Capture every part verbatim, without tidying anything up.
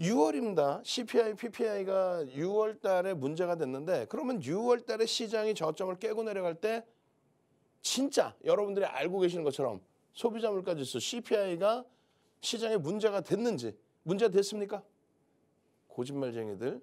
유월입니다. 씨피아이, 피피아이가 유월 달에 문제가 됐는데 그러면 유월 달에 시장이 저점을 깨고 내려갈 때 진짜 여러분들이 알고 계시는 것처럼 소비자 물가지수 씨피아이가 시장에 문제가 됐는지 문제가 됐습니까? 거짓말쟁이들.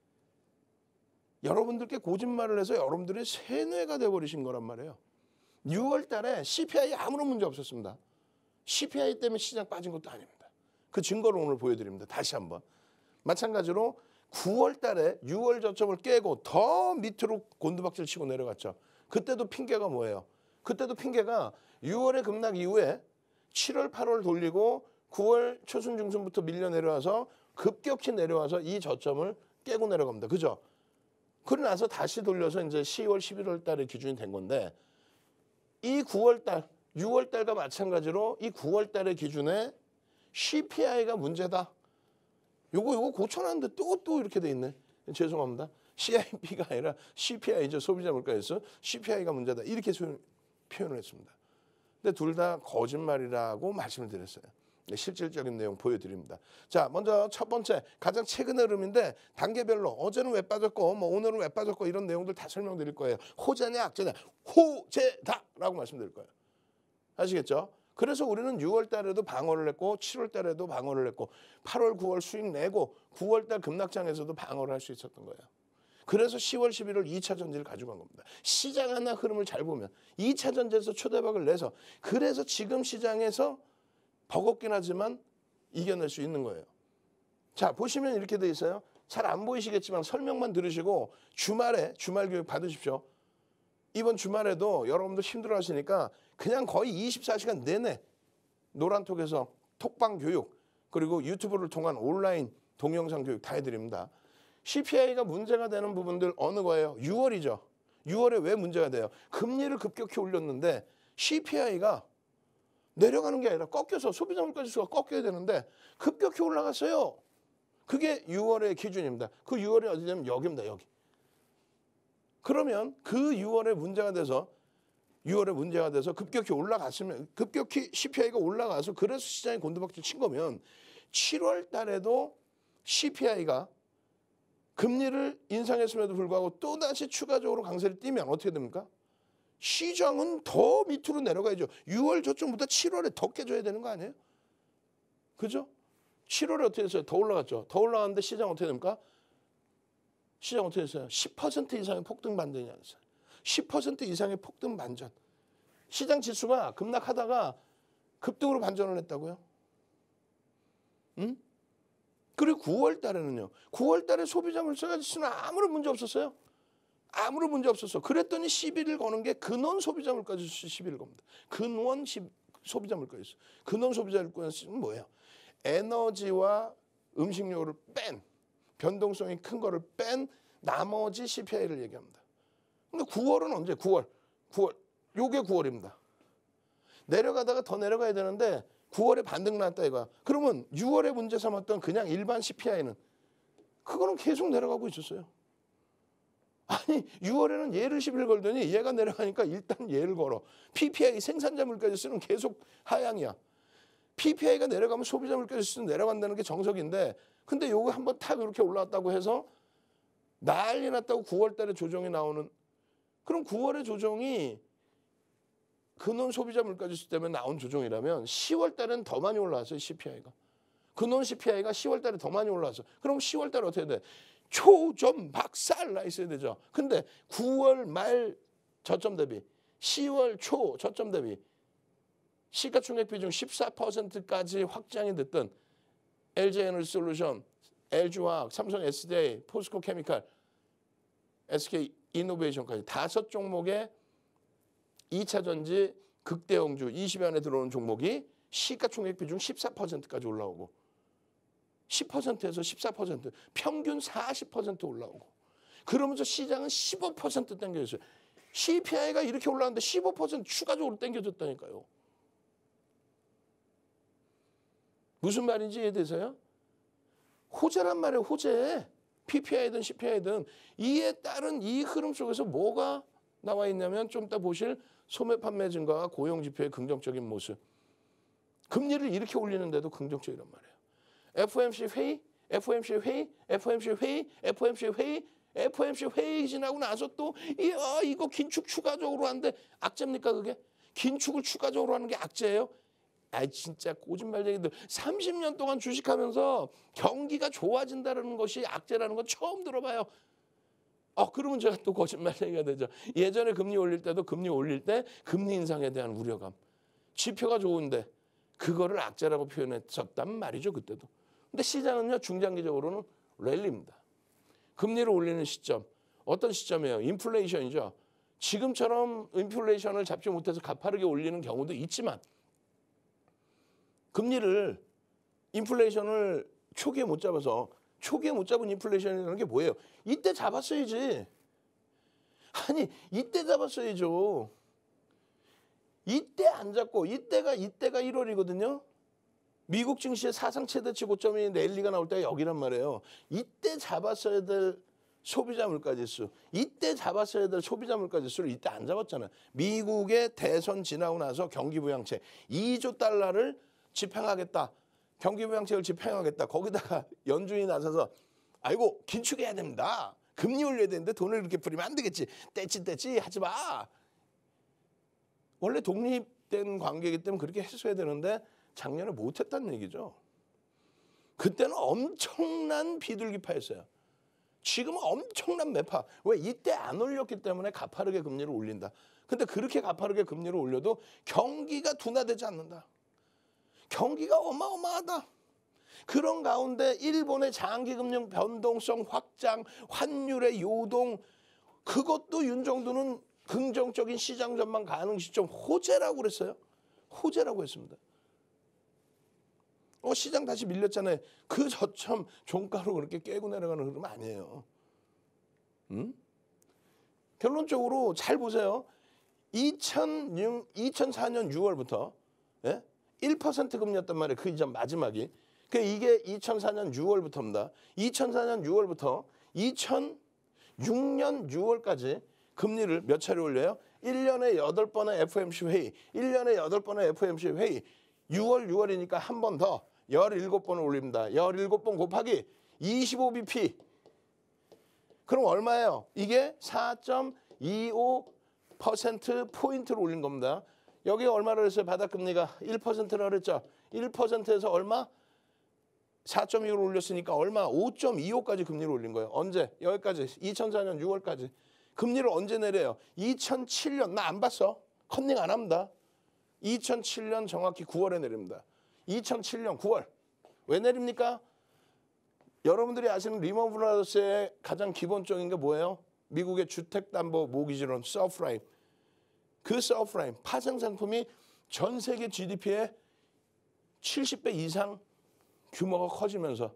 여러분들께 거짓말을 해서 여러분들이 세뇌가 돼버리신 거란 말이에요. 유월 달에 씨피아이 아무런 문제 없었습니다. 씨피아이 때문에 시장 빠진 것도 아닙니다. 그 증거를 오늘 보여드립니다. 다시 한번. 마찬가지로 구월 달에 유월 저점을 깨고 더 밑으로 곤두박질 치고 내려갔죠. 그때도 핑계가 뭐예요? 그때도 핑계가 유월의 급락 이후에 칠월, 팔월 돌리고 구월 초순 중순부터 밀려 내려와서 급격히 내려와서 이 저점을 깨고 내려갑니다. 그죠? 그러고 나서 다시 돌려서 이제 시월, 십일월 달에 기준이 된 건데 이 구월 달, 유월 달과 마찬가지로 이 구월 달의 기준에 씨피아이가 문제다. 요거 요거 고쳐놨는데 또 또 이렇게 돼 있네. 죄송합니다. 씨아이피가 아니라 씨피아이죠. 소비자 물가지수. 씨피아이가 문제다. 이렇게 표현을 했습니다. 근데 둘 다 거짓말이라고 말씀을 드렸어요. 실질적인 내용 보여드립니다. 자, 먼저 첫 번째 가장 최근의 흐름인데 단계별로 어제는 왜 빠졌고 뭐 오늘은 왜 빠졌고 이런 내용들 다 설명드릴 거예요. 호재냐 악재냐 호재다라고 말씀드릴 거예요. 아시겠죠? 그래서 우리는 유월 달에도 방어를 했고 칠월 달에도 방어를 했고 팔월, 구월 수익 내고 구월 달 급락장에서도 방어를 할 수 있었던 거예요. 그래서 시월, 십일월 이 차 전지를 가져간 겁니다. 시장 하나 흐름을 잘 보면 이 차 전지에서 초대박을 내서 그래서 지금 시장에서 버겁긴 하지만 이겨낼 수 있는 거예요. 자, 보시면 이렇게 돼 있어요. 잘 안 보이시겠지만 설명만 들으시고 주말에 주말 교육 받으십시오. 이번 주말에도 여러분들 힘들어 하시니까 그냥 거의 이십사 시간 내내 노란톡에서 톡방 교육 그리고 유튜브를 통한 온라인 동영상 교육 다 해드립니다. 씨피아이가 문제가 되는 부분들 어느 거예요? 유월이죠. 유월에 왜 문제가 돼요? 금리를 급격히 올렸는데 씨피아이가 내려가는 게 아니라 꺾여서 소비자 물가지수가 꺾여야 되는데 급격히 올라갔어요. 그게 유월의 기준입니다. 그 유월이 어디냐면 여기입니다. 여기. 그러면 그 유월에 문제가 돼서 유월에 문제가 돼서 급격히 올라갔으면 급격히 씨피아이가 올라가서 그래서 시장이 곤두박질 친 거면 칠월 달에도 씨피아이가 금리를 인상했음에도 불구하고 또다시 추가적으로 강세를 띠면 어떻게 됩니까? 시장은 더 밑으로 내려가야죠. 유월 저점보다 칠월에 더 깨져야 되는 거 아니에요? 그죠? 칠월에 어떻게 됐어요? 더 올라갔죠. 더 올라갔는데 시장 어떻게 됩니까? 시장 어떻게 됐어요? 십 퍼센트 이상의 폭등 반전이 아니었어요. 십 퍼센트 이상의 폭등 반전. 시장 지수가 급락하다가 급등으로 반전을 했다고요? 응? 그리고 구월 달에는요. 구월 달에 소비자 물가 지수는 아무런 문제 없었어요. 아무런 문제 없었어. 그랬더니 시비를 거는 게 근원 소비자 물가지수 시비를 겁니다. 근원 시, 소비자 물가지수. 근원 소비자 물가지수는 뭐예요? 에너지와 음식료를 뺀 변동성이 큰 거를 뺀 나머지 씨피아이를 얘기합니다. 근데 구월은 언제? 구월. 구월. 요게 구월입니다. 내려가다가 더 내려가야 되는데 구월에 반등 났다 이거야. 그러면 유월에 문제 삼았던 그냥 일반 씨피아이는 그거는 계속 내려가고 있었어요. 아니 유월에는 얘를 시비를 걸더니 얘가 내려가니까 일단 얘를 걸어. 피피아이 생산자 물가지수는 계속 하향이야. 피피아이가 내려가면 소비자 물가지수는 내려간다는 게 정석인데 근데 요거 한번 탁 이렇게 올라왔다고 해서 난리 났다고 구월 달에 조정이 나오는 그럼 구월의 조정이 근원 소비자 물가지수 때문에 나온 조정이라면 시월 달은 더 많이 올라왔어요. 씨피아이가. 근원 씨피아이가 시월 달에 더 많이 올라왔어. 그럼 시월 달에 어떻게 돼? 초점 박살 나 있어야 되죠. 근데 구월 말 저점 대비 시월 초 저점 대비 시가총액 비중 십사 퍼센트까지 확장이 됐던 엘지에너지솔루션, 엘지화학, 삼성 에스디아이, 포스코 케미칼, 에스케이 이노베이션까지 다섯 종목의 이 차 전지 극대형주 이십 위 안에 들어오는 종목이 시가총액 비중 십사 퍼센트까지 올라오고 십 퍼센트에서 십사 퍼센트 평균 사십 퍼센트 올라오고 그러면서 시장은 십오 퍼센트 당겨졌어요. 씨피아이가 이렇게 올라왔는데 십오 퍼센트 추가적으로 당겨졌다니까요. 무슨 말인지 이해되세요? 호재란 말이에요. 호재. 피피아이든 씨피아이든 이에 따른 이 흐름 속에서 뭐가 나와 있냐면 좀 이따 보실 소매 판매 증가와 고용 지표의 긍정적인 모습. 금리를 이렇게 올리는데도 긍정적이란 말이에요. 에프오엠씨 회의, 에프오엠씨 회의, 에프오엠씨 회의, 에프오엠씨 회의, 에프오엠씨 회의 지나고 나서 또 이야 이거 긴축 추가적으로 하는데 악재입니까 그게? 긴축을 추가적으로 하는 게 악재예요? 아 진짜 거짓말쟁이들 삼십 년 동안 주식하면서 경기가 좋아진다는 것이 악재라는 건 처음 들어봐요. 어 그러면 제가 또 거짓말쟁이가 되죠. 예전에 금리 올릴 때도 금리 올릴 때 금리 인상에 대한 우려감. 지표가 좋은데 그거를 악재라고 표현했었단 말이죠 그때도. 근데 시장은요 중장기적으로는 랠리입니다. 금리를 올리는 시점 어떤 시점이에요? 인플레이션이죠. 지금처럼 인플레이션을 잡지 못해서 가파르게 올리는 경우도 있지만 금리를 인플레이션을 초기에 못 잡아서 초기에 못 잡은 인플레이션이라는 게 뭐예요? 이때 잡았어야지. 아니 이때 잡았어야죠. 이때 안 잡고 이때가 이때가 일월이거든요. 미국 증시의 사상 최대치 고점이 랠리가 나올 때가 여기란 말이에요. 이때 잡았어야 될 소비자 물가지수, 이때 잡았어야 될 소비자 물가지수를 이때 안 잡았잖아요. 미국의 대선 지나고 나서 경기부양책 이조 달러를 집행하겠다. 경기부양책을 집행하겠다. 거기다가 연준이 나서서 아이고 긴축해야 됩니다. 금리 올려야 되는데 돈을 이렇게 뿌리면 안 되겠지. 떼찌 떼찌 하지 마. 원래 독립된 관계이기 때문에 그렇게 했어야 되는데 작년에 못했다는 얘기죠. 그때는 엄청난 비둘기파였어요. 지금은 엄청난 매파. 왜? 이때 안 올렸기 때문에 가파르게 금리를 올린다. 근데 그렇게 가파르게 금리를 올려도 경기가 둔화되지 않는다. 경기가 어마어마하다. 그런 가운데 일본의 장기금융 변동성 확장, 환율의 요동 그것도 윤정두는 긍정적인 시장 전망 가능 시점 호재라고 그랬어요. 호재라고 했습니다. 어 시장 다시 밀렸잖아요. 그 저점 종가로 그렇게 깨고 내려가는 흐름 아니에요. 음? 결론적으로 잘 보세요. 이천육, 이천사 년 유월부터 예? 일 퍼센트 금리였단 말이에요. 그 이전 마지막이. 그 이게 이천사 년 유월부터입니다. 이천사 년 유월부터 이천육 년 유월까지 금리를 몇 차례 올려요? 일 년에 여덟 번의 에프오엠씨 회의, 일 년에 여덟 번의 에프오엠씨 회의, 유월, 유월이니까 한 번 더 열일곱 번을 올립니다. 열일곱 번 곱하기 이십오 비피. 그럼 얼마예요? 이게 사 점 이오 퍼센트 포인트를 올린 겁니다. 여기 얼마를 했어요? 바닥금리가 일 퍼센트라 그랬죠. 일 퍼센트에서 얼마? 사 점 이오를 올렸으니까 얼마? 오 점 이오까지 금리를 올린 거예요. 언제? 여기까지. 이천사 년 유월까지. 금리를 언제 내려요? 이천칠 년. 나 안 봤어. 컨닝 안 합니다. 이천칠 년 정확히 구월에 내립니다. 이천칠 년 구월. 왜 내립니까? 여러분들이 아시는 리먼 브라더스의 가장 기본적인 게 뭐예요? 미국의 주택담보 모기지론 서프라임. 그 서프라임 파생 상품이 전 세계 지디피의 칠십 배 이상 규모가 커지면서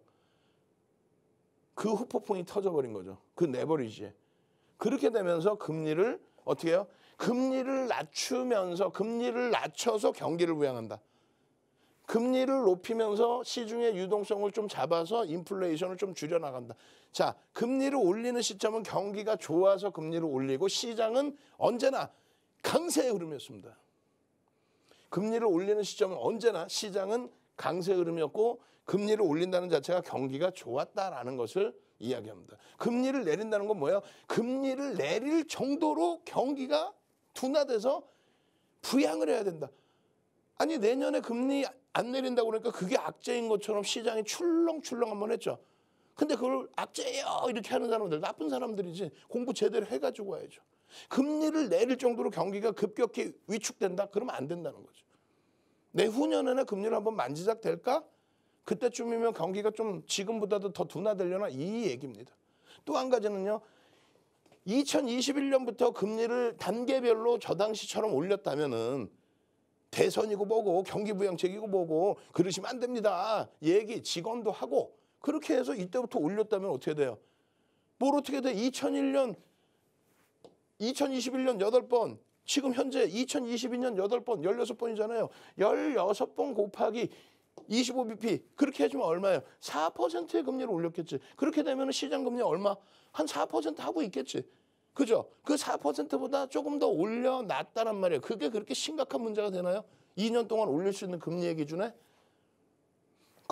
그 후폭풍이 터져버린 거죠. 그 레버리지에. 그렇게 되면서 금리를 어떻게 해요? 금리를 낮추면서 금리를 낮춰서 경기를 부양한다. 금리를 높이면서 시중의 유동성을 좀 잡아서 인플레이션을 좀 줄여나간다. 자, 금리를 올리는 시점은 경기가 좋아서 금리를 올리고 시장은 언제나 강세의 흐름이었습니다. 금리를 올리는 시점은 언제나 시장은 강세 흐름이었고 금리를 올린다는 자체가 경기가 좋았다라는 것을 이야기합니다. 금리를 내린다는 건 뭐예요? 금리를 내릴 정도로 경기가 둔화돼서 부양을 해야 된다. 아니 내년에 금리 안 내린다고 그러니까 그게 악재인 것처럼 시장이 출렁출렁 한번 했죠. 근데 그걸 악재예요 이렇게 하는 사람들 나쁜 사람들이지. 공부 제대로 해가지고 와야죠. 금리를 내릴 정도로 경기가 급격히 위축된다? 그러면 안 된다는 거죠. 내후년에는 금리를 한번 만지작 될까? 그때쯤이면 경기가 좀 지금보다도 더 둔화되려나? 이 얘기입니다. 또 한 가지는요. 이천이십일 년부터 금리를 단계별로 저 당시처럼 올렸다면은 대선이고 뭐고 경기부양책이고 뭐고 그러시면 안 됩니다. 얘기 직원도 하고 그렇게 해서 이때부터 올렸다면 어떻게 돼요? 뭘 어떻게 돼? 이천일 년, 이천이십일 년 여덟 번, 지금 현재 이천이십이 년 여덟 번, 열여섯 번이잖아요. 열여섯 번 곱하기 이십오 비피 그렇게 해주면 얼마예요? 사 퍼센트의 금리를 올렸겠지. 그렇게 되면 시장금리 얼마? 한 사 퍼센트 하고 있겠지. 그죠? 그 사 퍼센트보다 조금 더 올려놨다란 말이에요. 그게 그렇게 심각한 문제가 되나요? 이 년 동안 올릴 수 있는 금리의 기준에?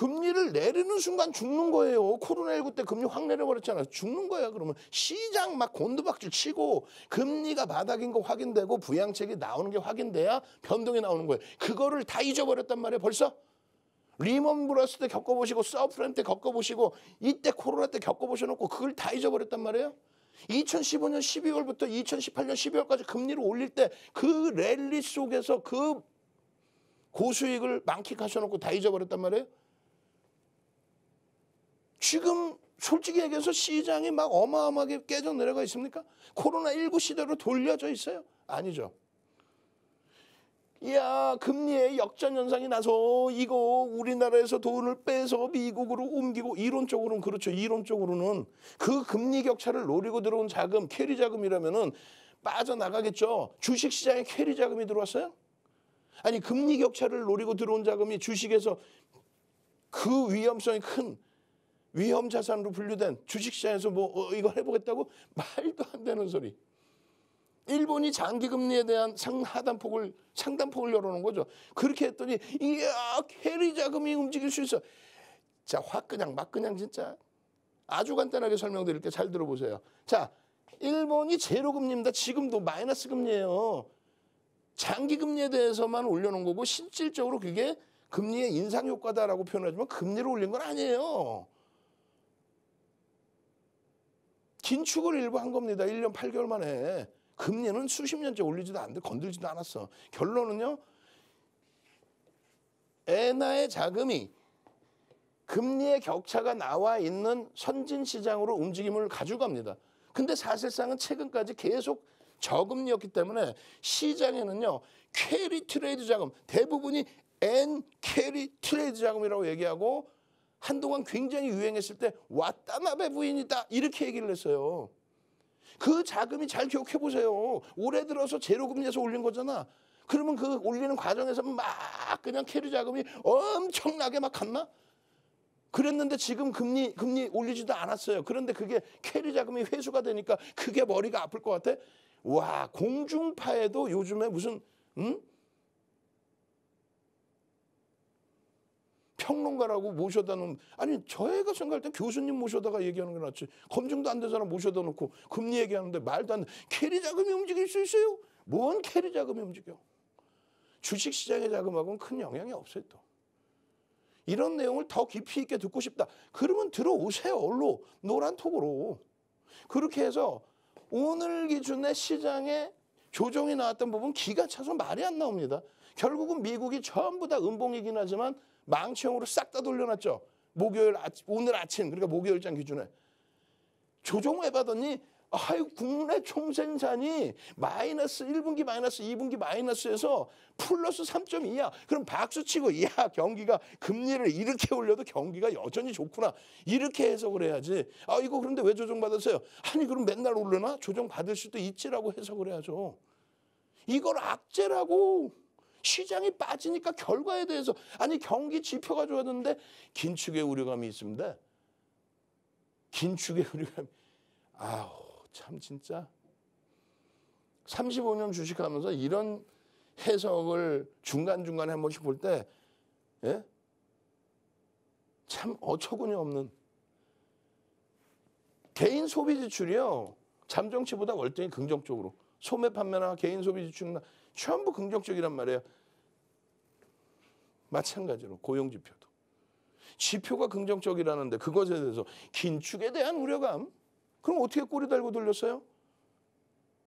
금리를 내리는 순간 죽는 거예요. 코로나십구 때 금리 확 내려버렸잖아요. 죽는 거야. 그러면 시장 막 곤두박질 치고 금리가 바닥인 거 확인되고 부양책이 나오는 게 확인돼야 변동이 나오는 거예요. 그거를 다 잊어버렸단 말이에요. 벌써. 리먼 브러스 때 겪어보시고 서프라임 때 겪어보시고 이때 코로나 때 겪어보셔놓고 그걸 다 잊어버렸단 말이에요. 이천십오 년 십이월부터 이천십팔 년 십이월까지 금리를 올릴 때 그 랠리 속에서 그 고수익을 만끽하셔놓고 다 잊어버렸단 말이에요. 지금 솔직히 얘기해서 시장이 막 어마어마하게 깨져 내려가 있습니까? 코로나십구 시대로 돌려져 있어요? 아니죠. 이야, 금리에 역전 현상이 나서 이거 우리나라에서 돈을 빼서 미국으로 옮기고 이론적으로는 그렇죠. 이론적으로는 그 금리 격차를 노리고 들어온 자금, 캐리 자금이라면은 빠져나가겠죠. 주식시장에 캐리 자금이 들어왔어요? 아니 금리 격차를 노리고 들어온 자금이 주식에서 그 위험성이 큰 위험 자산으로 분류된 주식시장에서 뭐 어, 이거 해보겠다고? 말도 안 되는 소리. 일본이 장기금리에 대한 상하단폭을 상단폭을 열어놓은 거죠. 그렇게 했더니 이야 캐리 자금이 움직일 수 있어. 자, 확 그냥 막 그냥 진짜 아주 간단하게 설명드릴게요. 잘 들어보세요. 자, 일본이 제로금리입니다. 지금도 마이너스 금리예요. 장기금리에 대해서만 올려놓은 거고 실질적으로 그게 금리의 인상 효과다라고 표현하지만 금리를 올린 건 아니에요. 긴축을 일부 한 겁니다. 일 년 팔 개월 만에. 금리는 수십 년째 올리지도 않는데 건들지도 않았어. 결론은요. 엔화의 자금이 금리의 격차가 나와 있는 선진 시장으로 움직임을 가져갑니다. 근데 사실상은 최근까지 계속 저금리였기 때문에 시장에는요. 캐리 트레이드 자금, 대부분이 엔 캐리 트레이드 자금이라고 얘기하고 한동안 굉장히 유행했을 때 와타나베 부인이다 이렇게 얘기를 했어요. 그 자금이 잘 기억해 보세요. 올해 들어서 제로금리에서 올린 거잖아. 그러면 그 올리는 과정에서 막 그냥 캐리 자금이 엄청나게 막 갔나? 그랬는데 지금 금리 금리 올리지도 않았어요. 그런데 그게 캐리 자금이 회수가 되니까 그게 머리가 아플 것 같아. 와, 공중파에도 요즘에 무슨 응? 평론가라고 모셔다 놓은, 아니 저희가 생각할 때 교수님 모셔다가 얘기하는 게 낫지. 검증도 안 된 사람 모셔다 놓고 금리 얘기하는데 말도 안 돼. 캐리 자금이 움직일 수 있어요? 뭔 캐리 자금이 움직여? 주식시장의 자금하고는 큰 영향이 없어요. 또 이런 내용을 더 깊이 있게 듣고 싶다. 그러면 들어오세요. 얼로 노란톡으로. 그렇게 해서 오늘 기준의 시장에 조정이 나왔던 부분 기가 차서 말이 안 나옵니다. 결국은 미국이 전부 다 음봉이긴 하지만 망치형으로 싹 다 돌려놨죠. 목요일 아침, 오늘 아침, 그러니까 목요일장 기준에. 조정을 해봤더니 아유, 국내 총생산이 마이너스 일 분기 마이너스 이 분기 마이너스에서 플러스 삼 점 이야. 그럼 박수치고 이야 경기가 금리를 이렇게 올려도 경기가 여전히 좋구나. 이렇게 해석을 해야지. 아 이거 그런데 왜 조정받았어요? 아니 그럼 맨날 오르나? 조정받을 수도 있지라고 해석을 해야죠. 이걸 악재라고. 시장이 빠지니까 결과에 대해서 아니 경기 지표가 좋아졌는데 긴축의 우려감이 있습니다. 긴축의 우려감이. 아우 참 진짜 삼십오 년 주식하면서 이런 해석을 중간중간에 한 번씩 볼 때 예? 참 어처구니 없는. 개인 소비 지출이요. 잠정치보다 월등히 긍정적으로. 소매 판매나 개인 소비 지출이나 전부 긍정적이란 말이에요. 마찬가지로 고용지표도. 지표가 긍정적이라는데 그것에 대해서 긴축에 대한 우려감. 그럼 어떻게 꼬리 달고 돌렸어요?